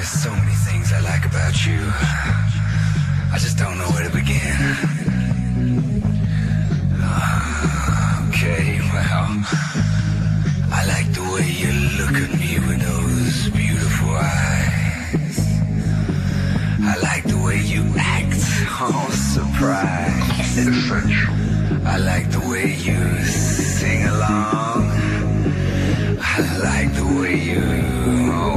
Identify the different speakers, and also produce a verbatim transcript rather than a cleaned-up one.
Speaker 1: There's so many things I like about you. I just don't know where to begin. Uh, okay, well, I like the way you look at me with those beautiful eyes. I like the way you act, all surprised. I like the way you sing along. I like the way you